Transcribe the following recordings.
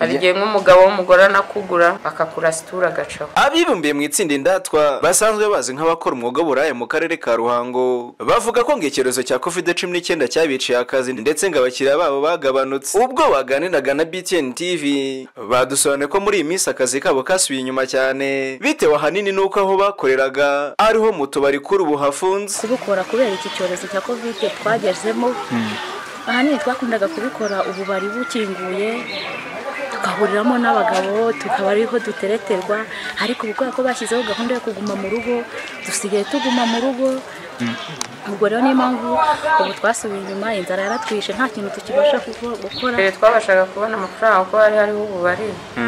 Harigiye nk'umugabo w'umugore nakugura akakurasitura gacaho. Abibumbiye mu itsinda Indatwa basanzwe bazi nk'abakora umwuga w'uburaya mu karere ka Ruhango bavuga ko ng'icyorezo cya COVID-19 cyabiciye akazi ndetse ngo abakiriya babo bagabanutse. Ubwo baganiraga na BTN TV badusobanuye ko muri iyi minsi akazi kabo kasubiye inyuma cyane bitewe ahanini nuko aho bakoreraga ariho mu tubari kuri ubu hafunze. Kubikora kubera iki cyorezo cya COVID twagezemo ahanini twakundaga kubikora ubu bari bukinguye tukahuriramo n'abagabo tukaba ariho dutereterwa, ariko ubwo ko bashyizeho gahunda yo kuguma mu rugo dusigaye tuguma mu rugo. Ubwo rero niyo mpamvu ubu twasubiye inyuma, inzara yaratwishe, nta kintu tukibasha gukora. Twabashaga kubona amafaranga ko hariho ububari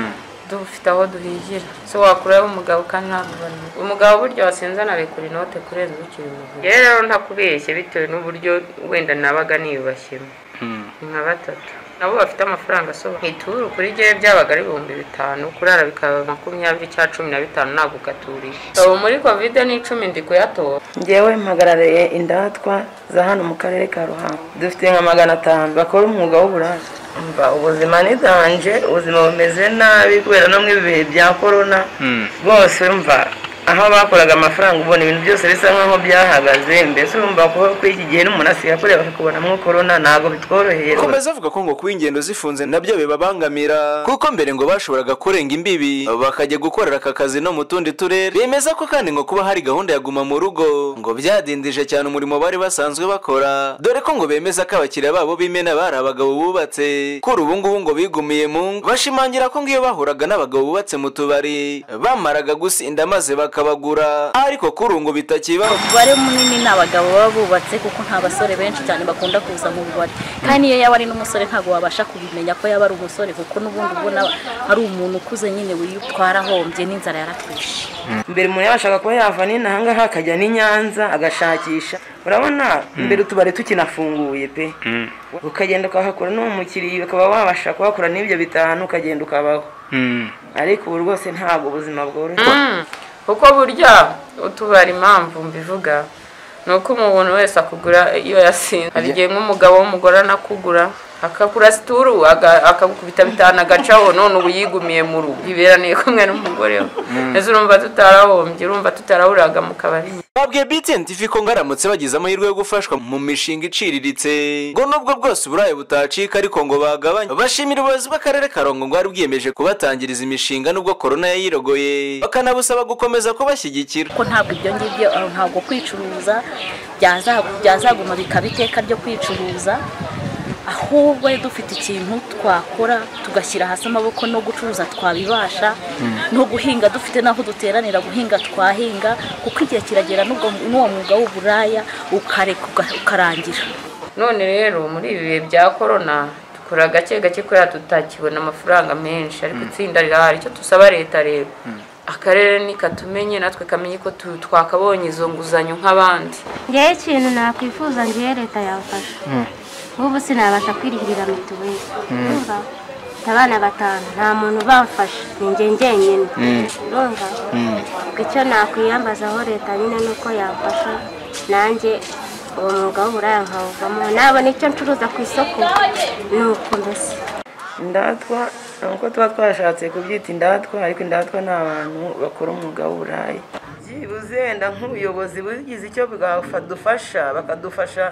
dufite aho duhigira, so wakuraho umugabo kandi ntabubari. Umugabo buryo wasinzana bekura inote kurenza ukiri mu. Rero ntakubeshye bitewe n'uburyo wenda nabaga niyubashyemo nka batatu nabo bafite amafaranga asoba ituru kuri gihe byabaga ari 5,000 kurara bikaba 20 cya 15 ntabwo gaturiye. So muri COVID-19 ndi kuyatora. Ngewe mpagarariye Indatwa za hano mu karere ka Ruhango, dufite nka 500 bakora umwuga w'uburaya. Ubuzima ni danje, ubuzima bumeze nabi kubera no mwibihe bya corona. Bose umva aho bakoraga amafaranga ubona ibintu byose bisa nkaho byahagaze, mbese urumva ko iki gihe n'umunasi yakoreye bakubona mu corona ntago bitworoheye. Komeza avuga ko ngo kuba ingendo zifunze nabyo bibabangamira kuko mbere ngo bashoboraga kurenga imbibi bakajya gukorera aka kazi no mu tundi turere. Bemeza ko kandi ngo kuba hari gahunda ya guma mu rugo ngo byadindije cyane umurimo bari basanzwe bakora, dore ko ngo bemeza ko abakiriya babo b'imena bari abagabo bubatse kuri ubu ngubu ngo bigumiye mu ngo. Bashimangira ko ngiyo bahuraga n'abagabo bubatse mu tubari bamaraga gusinda maze bakabagura, ariko kuri ngo bitakiba. Bari munini n'abagabo baba bubatse kuko nta basore benshi cyane bakunda kuza mu bubari, kandi iyo yaba ari n'umusore ntago wabasha kubimenya ko yaba ari umusore kuko n'ubundi ubona ari umuntu ukuze nyine witwara hombye n'inzara yaratwishe. Mbere umuntu yabashaga kuba yava n'inahanga hakajya n'Inyanza agashakisha, urabona mbere utubari tukinafunguye pe ukagenda ukahakora no mukiriye ukaba wabasha kuhakora n'ibyo bitanu ukagenda ukabaho, ariko ubu rwose ntabwo ubuzima bworoshye kuko burya utubari impamvu mbivuga nuko umuntu wese akugura iyo yasinze. Harigiye nk'umugabo w'umugore nakugura akakurasitura akagukubita bitana agacaho none ubu yigumiye mu rugo iberaniye kumwe n'umugore we. Ese urumva tutarahombye, urumva tutarahuraga mu kabari. Babwiye BTN TV ko ngaramutse bagize amahirwe yo gufashwa mu mishinga iciriritse ngo nubwo bwose uburaye butacika ariko ngo bagabanye. Bashimira ubuyobozi bw'akarere ka Ruhango ngo ari bwiyemeje kubatangiriza imishinga nubwo corona yayirogoye, bakanabusaba gukomeza kubashyigikira ko ntabwo ibyo ngibyo ntabwo kwicuruza byazaguma bikaba iteka ryo kwicuruza, ahubwo dufite ikintu twakora tugashyira hasi amaboko no gucuruza twabibasha no guhinga dufite naho duteranira guhinga twahinga, kuko igihe kiragera n'uwo mwuga w'uburaya ukarangira. None rero muri ibi bihe bya corona dukora gake gake kubera tutakibona amafaranga menshi, ariko itsinda rirahari. Icyo tusaba leta rero akarere nikatumenye natwe kamenye ko twakabonye izo nguzanyo nk'abandi. Ngewe ikintu nakwifuza ngiye leta yafasha ubu sinabasha kwirihirira mituweli, urumva abana 5 nta muntu bamfasha ninjye njyenyine, urumva icyo nakwiyambazaho leta nyine nuko yamfasha nanjye uwo mwuga w'uburaya nkawuvamo nabona icyo ncuruza ku isoko. Nuko mbese Indatwa nuko tuba twashatse kubyita Indatwa, ariko Indatwa ni abantu bakora umwuga w'uburaya. Byibuze wenda nk'ubuyobozi bugize icyo bwadufasha bakadufasha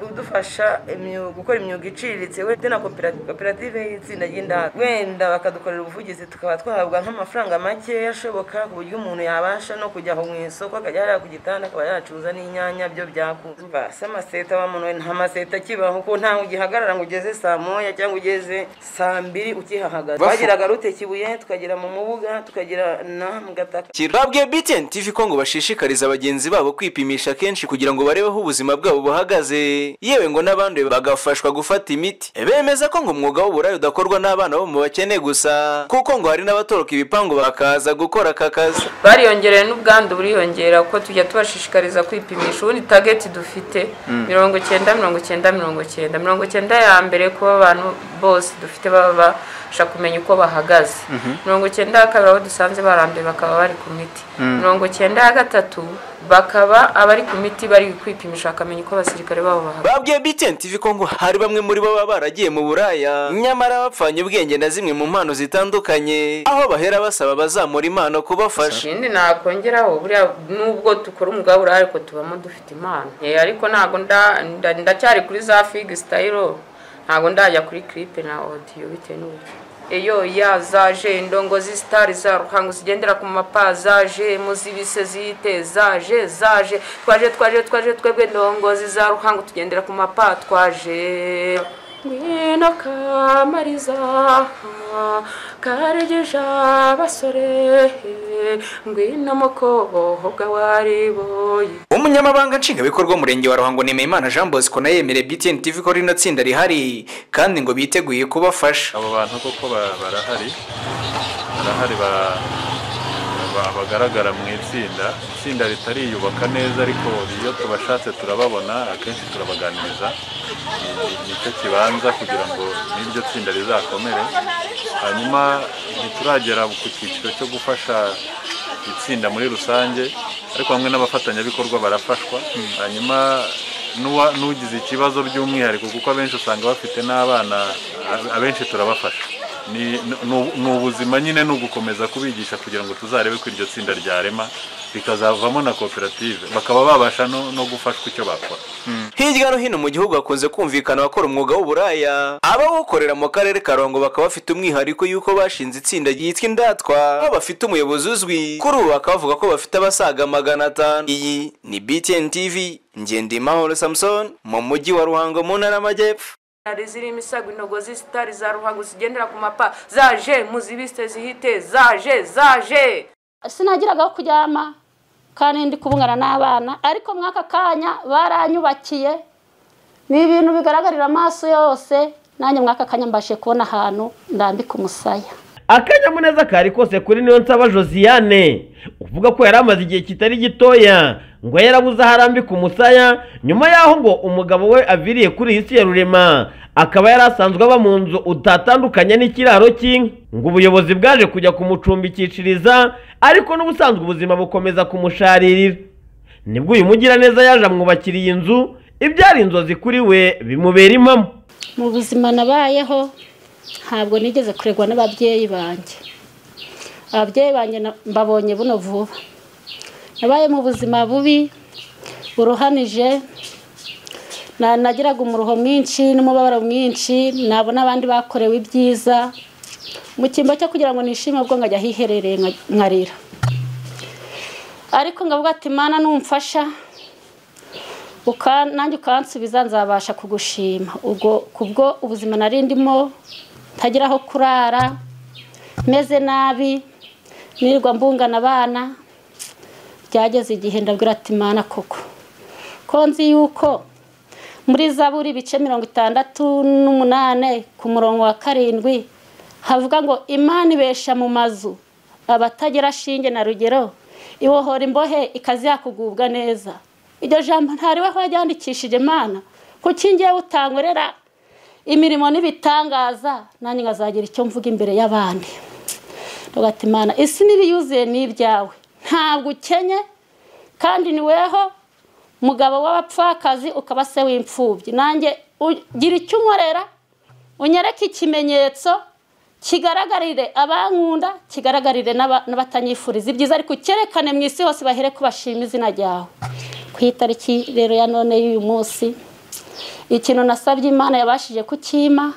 gukora imyuga iciriritse wenda na koperative y'itsinda ry'Indatwa, wenda bakadukorera ubuvugizi tukaba twahabwa nk'amafaranga make yashoboka ku buryo umuntu yabasha no kujya aho mu isoko akajya yarara ku gitanda akaba yacuruza n'inyanya byo byakuba. Se amaseta wa muntu nta maseta kibaho ko nta ugihagarara ngo ugeze saa 1 cyangwa ugeze saa 2 ukihahagaze. Twagiraga rute Kibuye tukagira mu Mubuga tukagira na mu Gataka. Babwiye BTN TV ko ngo bashishikariza abagenzi babo kwipimisha kenshi kugira ngo barebeho ubuzima bwabo buhagaze, yewe ngo n'abandi bagafashwa gufata imiti. Bemeza ko ngo umwuga w'uburaya udakorwa n'abana bo mu bakene gusa kuko ngo hari n'abatoroka ibipango bakaza gukora aka kazi. Bariyongereye n'ubwandu buriyongera ko tujya tubashishikariza kwipimisha. Ubundi target dufite 90 ya mbere kuba abantu bose dufite baba sha kumenya uko bahagaze 92 abo dusanze barambiwe bakaba bari ku miti 93 bakaba abari ku miti bari kwipimisha akamenya uko abasirikare babo bahagaze. Babwiye BTN TV ko ngo hari bamwe muri bo baragiye mu buraya nyamara bapfanye ubwenge na zimwe mu mpano zitandukanye aho bahera basaba bazamura impano kubafasha. Ikindi nakongeraho buriya nubwo tukora umugabo buraya ariko tubamo dufite impano ariko ntago ndacyari kuri za fig style ntago ndajya kuri clip na audio bitewe n'uburyo eyo ya zaje indongozi star za ruhango zigendera ku mapa zaje muzibise ziyite zaje twaje twebwe ndongozi za ruhango tugendera ku mapa twaje ngwino kamariza karegeja basore ngwino mukobwa wariboye. Umunyamabanga nshingabikorwa murenge wa Ruhango Nemeyimana Jean Bosco na yemere BTN TV ko rino tsinda rihari kandi ngo biteguye kubafasha. Abo bantu koko barahari bagaragara mu itsinda ritariyubaka neza ariko iyo tubashatse turababona akenshi turabaganiriza nicyo kibanza kugira ngo n'iryo tsinda rizakomere. Hanyuma ntituragera ku cyiciro cyo gufasha itsinda muri rusange ariko hamwe n'abafatanyabikorwa barafashwa. Hanyuma n'ugize ikibazo by'umwihariko kuko abenshi usanga bafite n'abana abenshi turabafasha. Ni ubuzima nyine n'ugukomeza kubigisha kugira ngo tuzarebe ko iryo tsinda ryarema bikazavamo na koperative bakaba babasha no gufashwa icyo bakora. Hirya no hino mu gihugu hakunze kumvikana abakora umwuga w'uburaya abawukorera mu karere ka Ruhango bakaba bafite umwihariko yuko bashinze itsinda ryitwa Indatwa aho bafite umuyobozi uzwi kuri ubu bakavuga ko bafite abasaga 500. Iyi ni BTN TV Ngendimahoro Samson mu mujyi wa Ruhango mu ntara y'Amajyepfo. Ziri imisago indogozi star za ruhango zigendera ku mapa zaje muzibiste zihite zaje sinagiraga kuryama kandi ndi kubungana n'abana ariko mwaka kanya baranyubakiye ni ibintu bigaragarira amaso yose nanjye mwaka kanya mbashe kubona ahantu ndambika umusaya. Akanyamuneza kari kose kuri Niyonsaba Josiane uvuga ko yari amaze igihe kitari gitoya ngo yarabuze harambika umusaya nyuma yaho ngo umugabo we aviriye kuri isi ya rurema akaba yarasanzwe aba mu nzu utatandukanye n'ikiraro cy'inka ngo ubuyobozi bwaje kujya kumucumbikishiriza ariko n'ubusanzwe ubuzima bukomeza kumusharirira. Nibwo uyu mugiraneza yaje amwubakiriye inzu ibyari inzozi kuri we bimubera impamo. Mu buzima nabayeho ntabwo nigeze kuregwa n'ababyeyi banjye. Ababyeyi banjye mbabonye buno vuba. Nabaye mu buzima bubi buruhanije nagiraga umuruho mwinshi n'umubabaro mwinshi nabona abandi bakorewe ibyiza mu kimbo cyo kugira ngo nishime ubwo ngajya hiherereye nkarira ariko ngavuga ati Mana numfasha nanjye ukansubiza nzabasha kugushima ubwo kubwo ubuzima nari ndimo ntagiraho kurara meze nabi nirwa mbungana abana byageze igihe ndabwira ati Mana koko ko nzi yuko muri Zaburi ibice 68 ku murongo wa 7 havuga ngo Imana ibesha mu mazu abatagira shinge na rugero iwohora imbohe ikazi yakugubwa neza. Iryo jambo ntari we yandikishije Mana kuki ngiye utangorera imirimo n'ibitangaza nanjye ngazagira icyo mvuga imbere y'abandi. Ndogati Mana isi nibiyuzuye n'ibyawe ntabwo ukenye kandi ni weho mugabo w'abapfakazi ukaba se w'imfubyi nanjye ugira icyo unkorera unyereke ikimenyetso kigaragarire abankunda kigaragarire n'abatanyifuriza ibyiza ariko cyerekane mu isi hose bahere ko bashima izina ryawe. Ku itariki rero ya none y'uyu munsi ikintu nasabye Imana yabashije kukima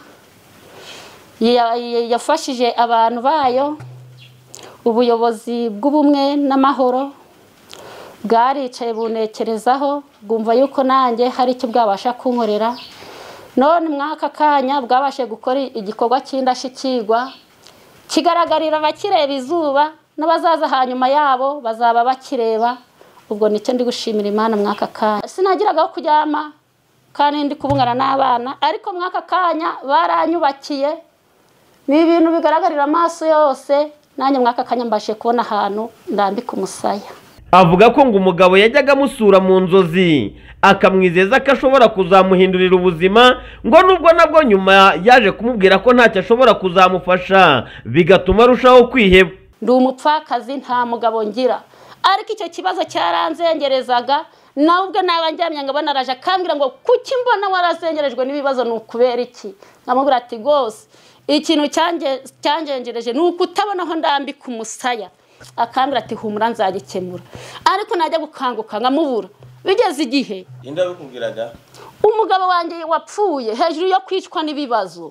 yafashije abantu bayo ubuyobozi bw'ubumwe n'amahoro bwaricaye bunekerezaho bwumva yuko nanjye hari icyo bwabasha kunkorera none mwaka kanya bwabashe gukora igikorwa cy'indashikirwa kigaragarira abakireba izuba n'abazaza hanyuma yabo bazaba bakireba ubwo nicyo ndi gushimira Imana mwaka kanya sinagiraga kuryama kandi ndi kubungana n'abana ariko mwaka kanya baranyubakiye ni ibintu bigaragarira amaso yose nanjye mwaka kanya mbashe kubona ahantu ndambika umusaya. avuga ko ngo umugabo yajyaga amusura mu nzozi akamwizeza ko ashobora kuzamuhindurira ubuzima, ngo nubwo nabwo nyuma yaje kumubwira ko ntacyo ashobora kuzamufasha bigatuma arushaho kwiheba. Ndi umupfakazi nta mugabo ngira, ariko icyo kibazo cyaranzengerezaga nawe ubwo nabanjyamye ngabona araje akambwira ngo kuki mbona warazengerejwe n'ibibazo n'ukubera iki. Nkamubwira ati gose ikintu cyangengereje nuko utabona aho ndambika umusaya. Akambwira ati humura nzagikemura, ariko najya gukanguka nkamubura. Bigeze igihe Inda bikubwiraga umugabo wanjye wapfuye hejuru yo kwicwa n'ibibazo.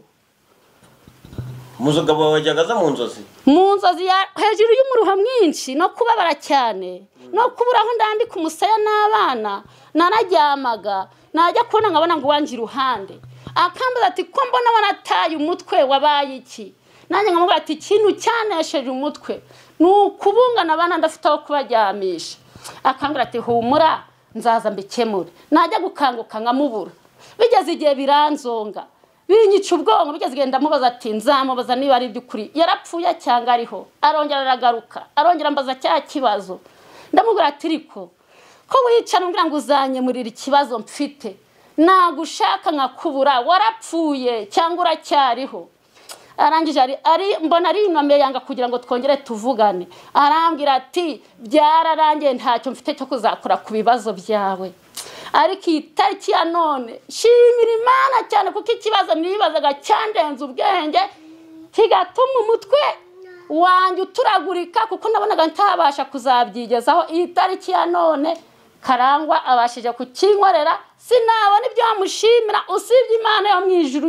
Umugabo wawe yajyaga mu nzozi hejuru y'umuruha mwinshi no kubabara cyane no kubura aho ndambika umusaya n'abana. Narajyamaga najya kubona nkabona ngo wanjye iruhande, akambaza ati ko mbona wanataye umutwe wabaye iki. Nanjye nkamubwira ati ikintu cyanesheje umutwe n'ukubungana abana ndafite aho kubajyamisha. Akambwira ati humura nzaza mbikemure. Najya gukanguka nkamubura. Bigeze igihe biranzonga binyica ubwonko. Bigeze igihe ndamubaza ati nzamubaza niba ari by'ukuri yarapfuye cyangwa ariho. Arongera aragaruka arongera mbaza cya kibazo. Ndamubwira ati riko ko wicara ngira ngo uzanyemurira ikibazo mfite, nagushaka nkakubura warapfuye cyangwa uracyariho. Arangije mbona ari inkombe yanga kugira ngo twongere tuvugane. Arambwira ati byararangiye ntacyo mfite cyo kuzakora ku bibazo byawe. Ariko itariki ya none shimira Imana cyane kuko ikibazo nibazaga cyandenze ubwenge kigatuma umutwe wanjye uturagurika kuko nabonaga ntabasha kuzabyigezaho. Iyi tariki ya none Karangwa abashije kukinkorera, sinabona ibyo amushimira usibye Imana yo mu ijuru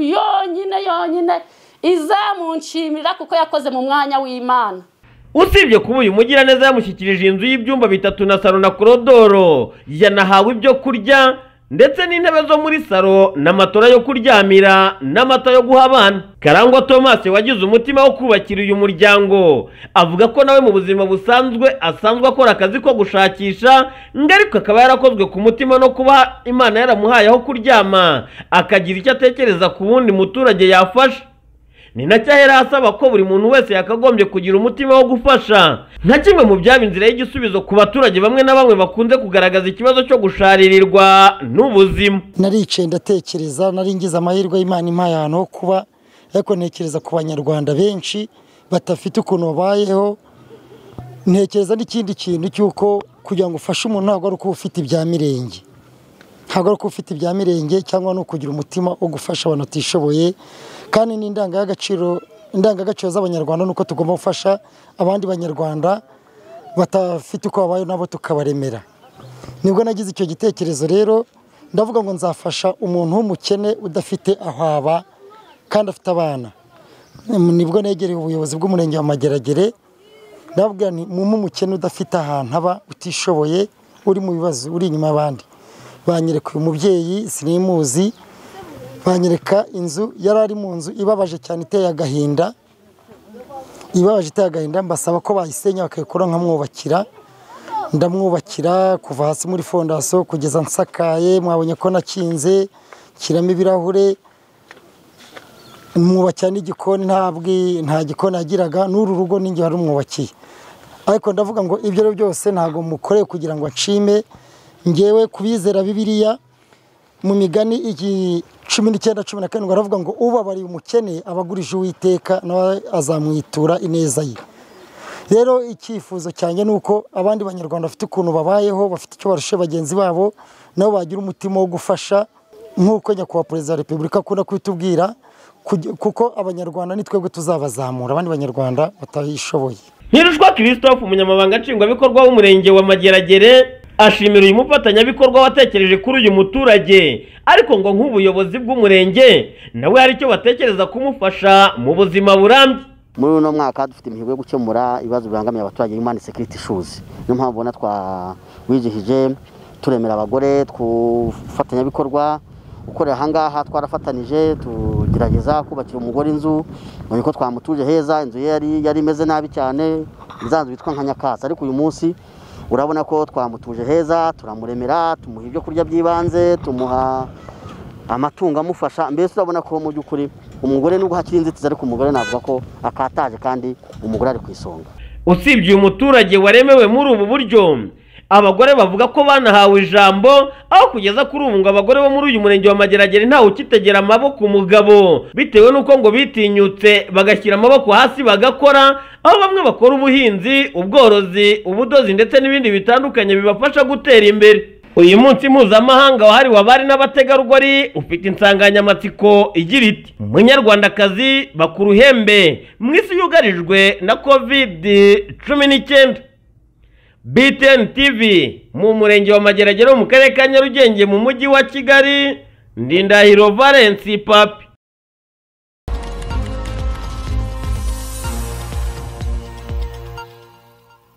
yonyine izamunshimira kuko yakoze mu mwanya w'Imana. Usibye kuba uyu mugiraneza yamushyikirije inzu y'ibyumba 3 na salo na korodoro, yanahawe ibyo kurya ndetse n'intebe zo muri salo n'amatora yo kuryamira n'amata yo guha abana. Karangwa Thomas wagize umutima wo kubakira uyu muryango avuga ko nawe mu buzima busanzwe asanzwe akora akazi ko gushakisha, ariko akaba yarakozwe ku mutima no kuba Imana yaramuhaye aho kuryama akagira icyo atekereza ku wundi muturage yafasha. Ni nacyo ahera asaba ko buri muntu wese yakagombye kugira umutima wo gufasha, nka kimwe mu byaba inzira y'igisubizo ku baturage bamwe na bamwe bakunze kugaragaza ikibazo cyo gusharirirwa n'ubuzima. Naricaye ndatekereza, nari ngize amahirwe y'Imana impaye ahantu ho kuba, ariko ntekereza ku banyarwanda benshi batafite ukuntu babayeho. Ntekereza n'ikindi kintu cy'uko kugira ngo ufashe umuntu ntabwo ari uko ufite ibya mirenge, ntabwo ari uko ufite ibya mirenge cyangwa no kugira umutima wo gufasha abantu batishoboye. Kandi ni indangagaciro z'abanyarwanda nuko tugomba gufasha abandi banyarwanda batafite uko babayeho nabo tukabaremera. Nibwo nagize icyo gitekerezo rero ndavuga ngo nzafasha umuntu w'umukene udafite aho aba kandi afite abana. Nibwo negereye ubuyobozi bw'umurenge wa Mageragere ndavuga nti umukene udafite ahantu aba utishoboye uri mu bibazo uri inyuma y'abandi. Banyereka uyu mubyeyi sinimuzi, banyereka inzu yari ari mu nzu ibabaje cyane iteye agahinda, mbasaba ko bayisenya bakayikora nkamwubakira. Ndamwubakira kuva hasi muri fondasiyo kugeza nsakaye. Mwabonye ko nakinze kiramo ibirahure, mwubakira n'igikoni, nta gikoni yagiraga, n'uru rugo ninjye wari umwubakiye. Ariko ndavuga ngo ibyo byose ntabwo mukoreye kugira ngo nshime. Ngewe kubizera Bibiliya mu migani 19:17 baravuga ngo ubabariye umukene abagurije Uwiteka nawe azamwitura ineza ye. Rero icyifuzo cyanjye nuko abandi banyarwanda bafite ukuntu babayeho, bafite icyo barushe bagenzi babo, nabo bagira umutima wo gufasha nk'uko nyakubahwa Perezida wa Repubulika akunda kwitubwira, kuko abanyarwanda ni twebwe tuzabazamura abandi banyarwanda batabishoboye. Ntirushwa Christophe umunyamabanga nshingwabikorwa w'umurenge wa Mageragere ashimira uyu mufatanyabikorwa watekereje kuri uyu muturage, ariko ngo nk'ubuyobozi bw'umurenge nawe hari icyo batekereza kumufasha mu buzima burambye. Muri uno mwaka dufite imihigo yo gukemura ibibazo bibangamiye abaturage human security issues. Niyo mpamvu ubona twawijihije turemera abagore twafatanyabikorwa ukorera ahangaha, twarafatanije tugerageza kubakira umugore inzu. Ubonye ko twamutuje heza, inzu yari imeze nabi cyane, izanzu bitwa nka nyakatsi, ariko uyu munsi urabona ko twamutuje heza, turamuremera, tumuha ibyo kurya by'ibanze, tumuha amatungo amufasha. Mbese urabona ko mu by'ukuri umugore nubwo hakiri inzitizi, ariko umugore navuga ko akataje kandi umugore ari ku isonga. Usibye uyu muturage waremewe muri ubu buryo, abagore bavuga ko banahawe ijambo aho kugeza kuri ubu ngo abagore bo muri uyu murenge wa Mageragere ntawe ukitegera amaboko umugabo bitewe n'uko ngo bitinyutse bagashyira amaboko hasi bagakora, aho bamwe bakora ubuhinzi, ubworozi, ubudozi ndetse n'ibindi bitandukanye bibafasha gutera imbere. Uyu munsi mpuzamahanga wahariwe abari n'abategarugori ufite insanganyamatsiko igira iti umunyarwandakazi bakura uhembe mu isi yugarijwe na COVID-19. BTN TV mu murenge wa Mageragere mu karere ka Nyarugenge mu mujyi wa Kigali, Indaya Valence Papi.